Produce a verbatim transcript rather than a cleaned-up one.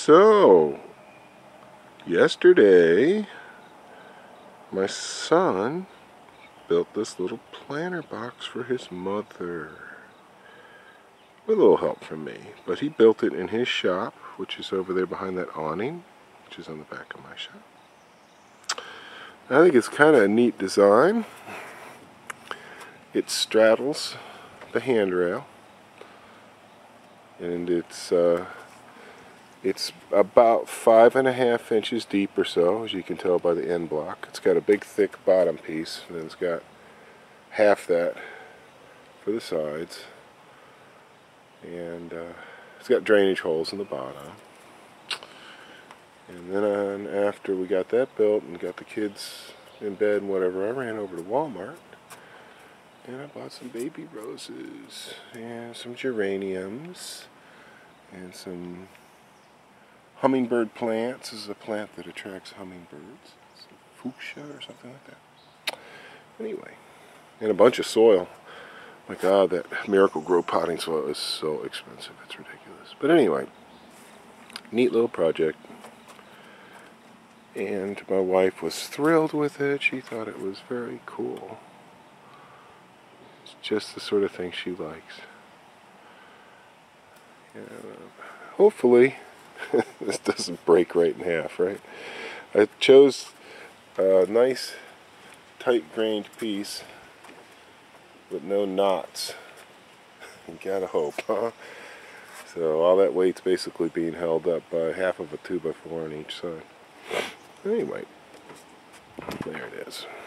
So, yesterday, my son built this little planter box for his mother. With a little help from me. But he built it in his shop, which is over there behind that awning, which is on the back of my shop. I think it's kind of a neat design. It straddles the handrail, and it's uh, it's about five and a half inches deep or so, as you can tell by the end block. It's got a big thick bottom piece, and then it's got half that for the sides, and uh, it's got drainage holes in the bottom. And then on, after we got that built and got the kids in bed and whatever, I ran over to Walmart and I bought some baby roses and some geraniums and some hummingbird plants. This is a plant that attracts hummingbirds. It's a fuchsia or something like that. Anyway, and a bunch of soil. My God, that Miracle-Gro potting soil is so expensive. It's ridiculous. But anyway, neat little project. And my wife was thrilled with it. She thought it was very cool. It's just the sort of thing she likes. And, uh, hopefully, this doesn't break right in half, right? I chose a nice, tight-grained piece with no knots. You gotta hope, huh? So all that weight's basically being held up by half of a two by four on each side. Anyway, there it is.